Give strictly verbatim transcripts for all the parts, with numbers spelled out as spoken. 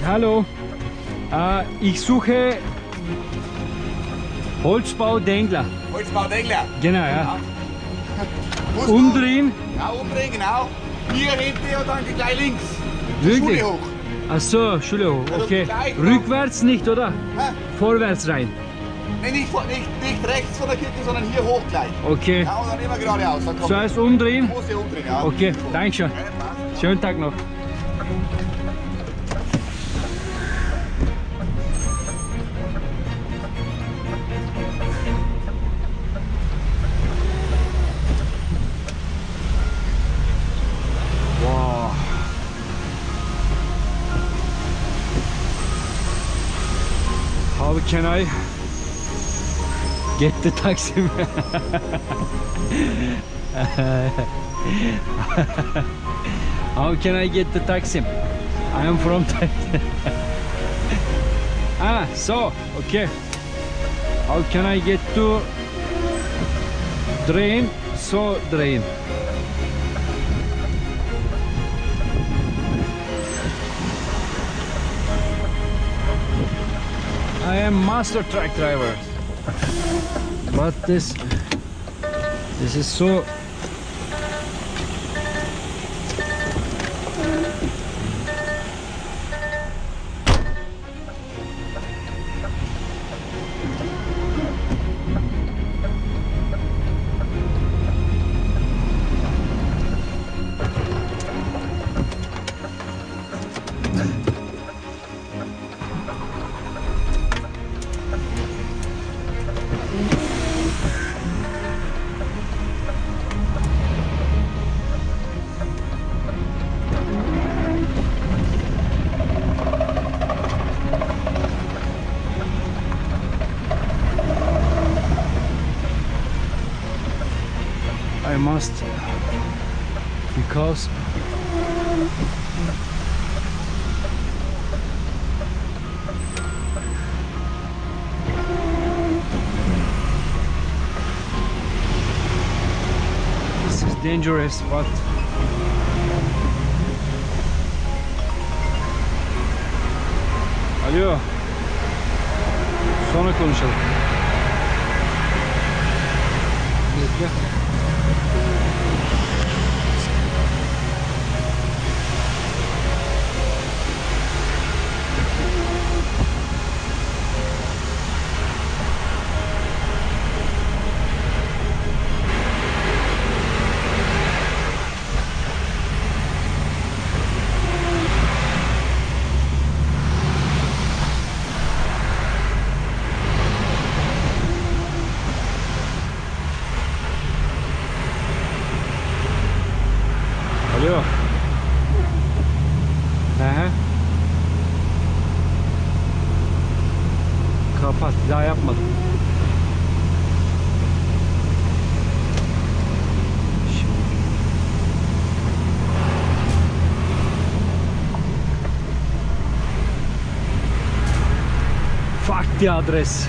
hallo. Äh, ich suche Holzbau Dengler. Holzbau Dengler. Genau, ja. Ja. Umdrehen. Ja, umdrehen, genau. Hier hinter und dann gleich links. Wirklich? Schule hoch. Ach so, Schule hoch. Also Okay. gleich, Rückwärts nicht, oder? Hä? Vorwärts rein. Nee, nicht, vor- nicht, nicht rechts von der Kirche, sondern hier hoch gleich. Okay. Ja, und dann immer geradeaus. Dann kommt So heißt umdrehen. muss hier umdrehen, ja. Okay, danke schön. Ja, passt. Schönen Tag noch. Wow. How can I get the taxi? How can I get the taxi? I am from Thailand. Ah, so, okay. How can I get to drain? So, drain. I am master truck driver. But this this is so I must, because this is dangerous, but alo, sonra konuşalım. Bekle. Alo. He. Kapat. Bir daha yapmadım. Şimdi. Fuck the adres.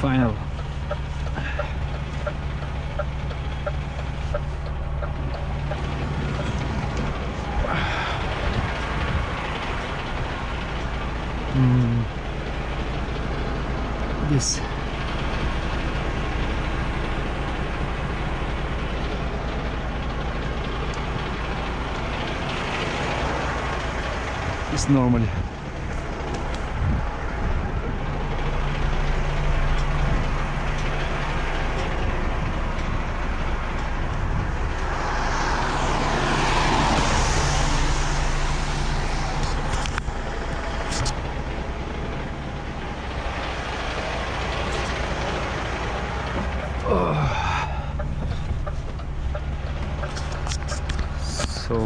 final. Mm. This is normally so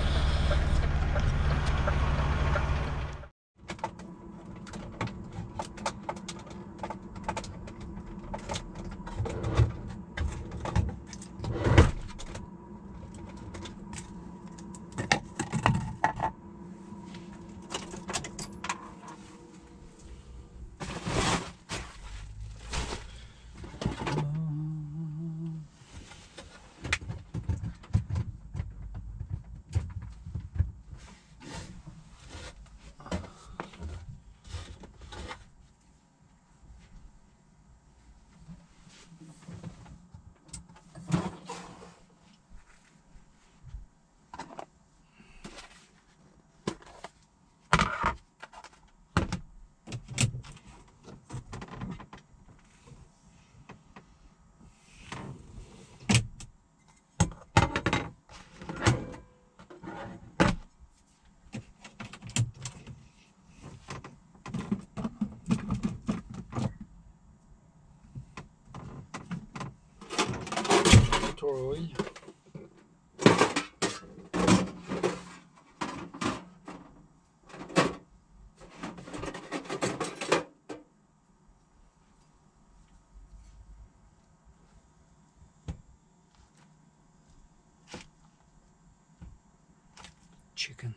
oil. Chicken.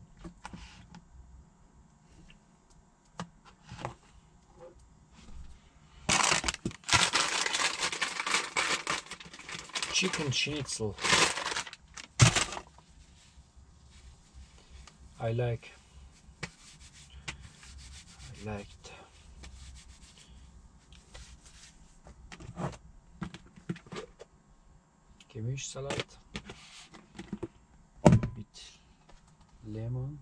Chicken schnitzel. I like. I liked. Gemüsesalat with lemon.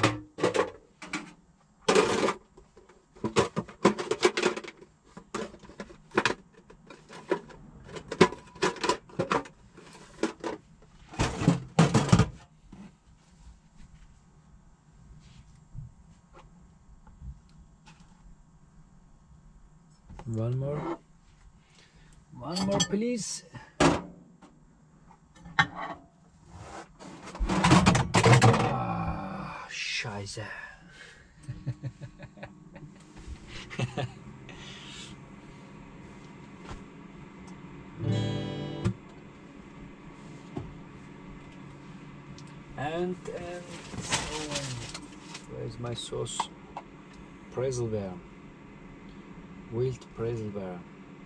One more. One more, please. Ah, Scheiße. and and oh, where's my sauce? Preiselbeer. Wild Preiselbeer.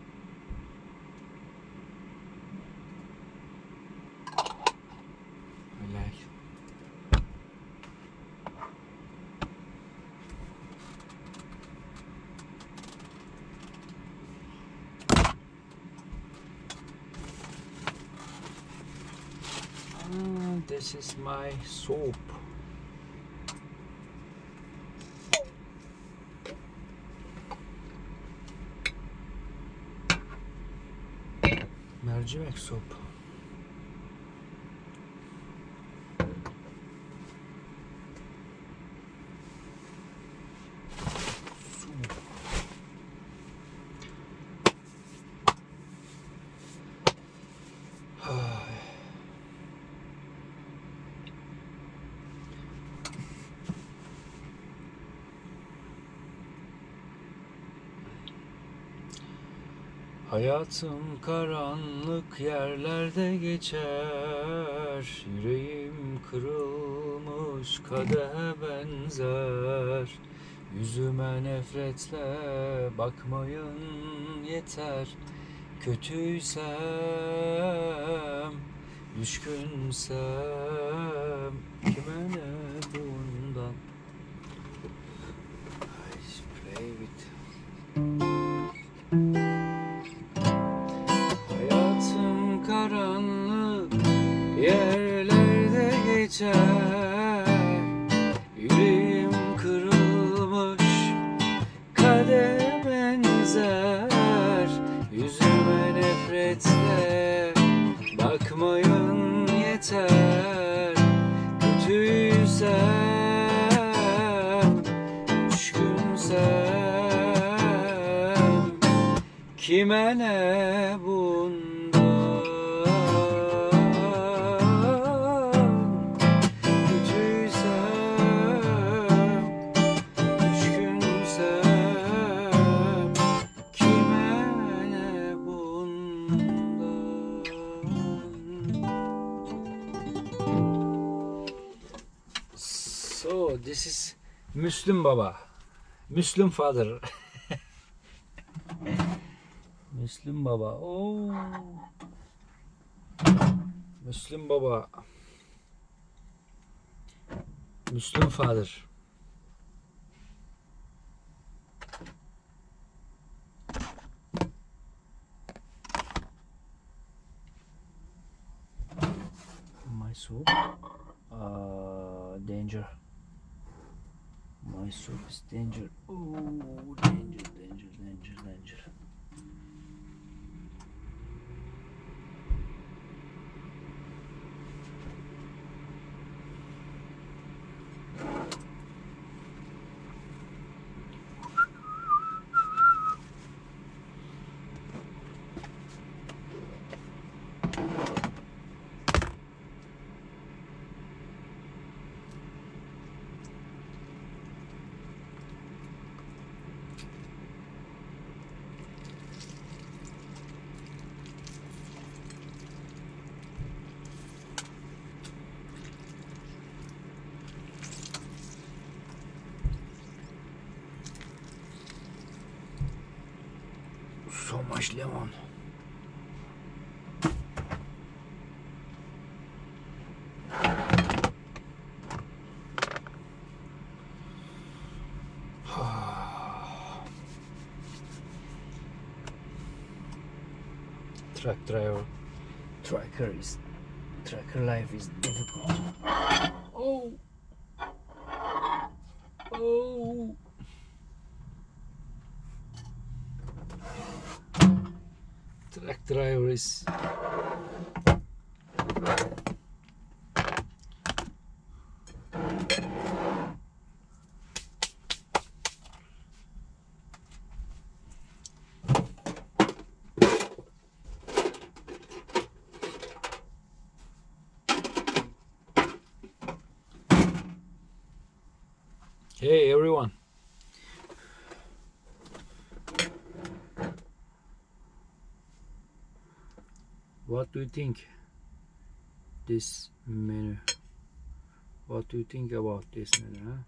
I like. Ah, this is my soap. Mercimek soap. Hayatım karanlık yerlerde geçer, yüreğim kırılmış kadehe benzer. Yüzüme nefretle bakmayın yeter. Kötüysem, düşkünsem, kime ne bundan? I play with. Hayatım karanlık yerlerde geçer. Yüreğim kırılmış kadere benzer. Yüzüme nefretle bakmayın yeter. Kötüysem, düşkünsem, kime ne bundan? Kötüysem, düşkünsem, kime ne bundan? So this is Müslüm Baba, Müslüm Father. Müslüm Baba. Oh. Müslüm Baba. Müslüm Father. My soup. Uh, danger. My soup is danger. Oh, danger, danger, danger, danger. So much lemon. Truck driver, tracker is, tracker life is difficult. Oh, oh. Truck driver is hey everyone. What do you think this menu? What do you think about this menu? Huh?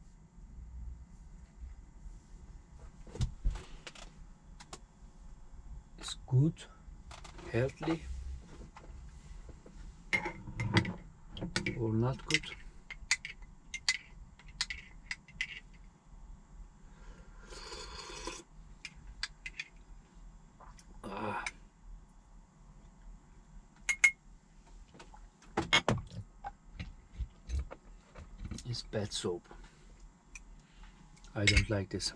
It's good, healthy, or not good? Ah. It's bad soap. I don't like this.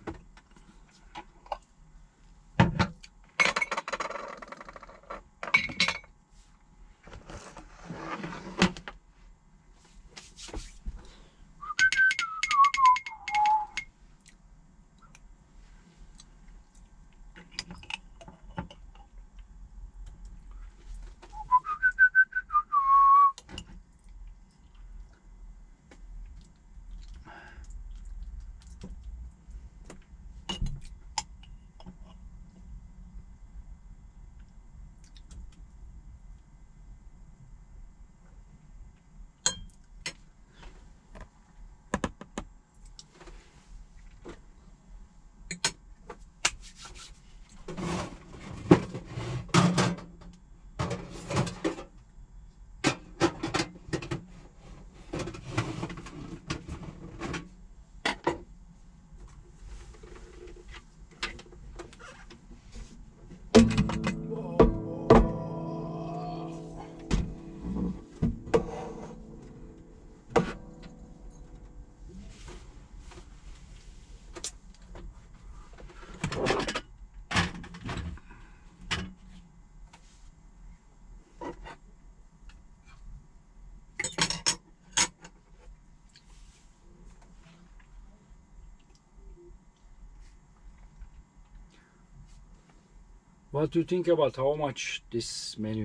What do you think about how much this menu?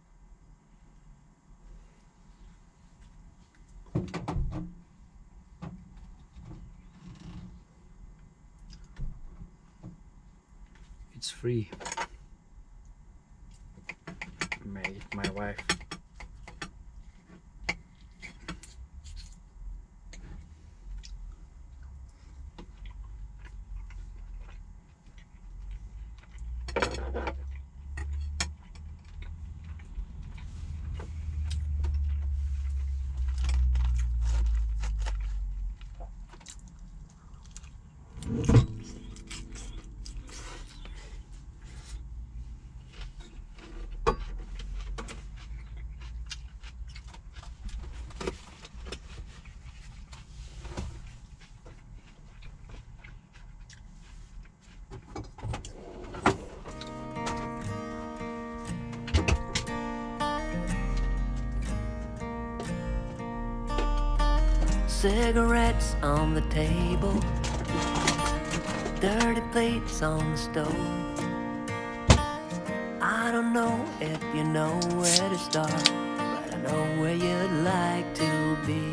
It's free. Made my wife. Cigarettes on the table, dirty plates on the stove. I don't know if you know where to start, but I know where you'd like to be.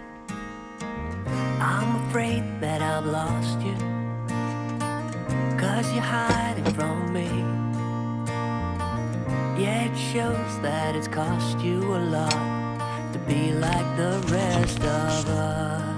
I'm afraid that I've lost you, 'cause you're hiding from me. Yeah, it shows that it's cost you a lot to be like the rest of us.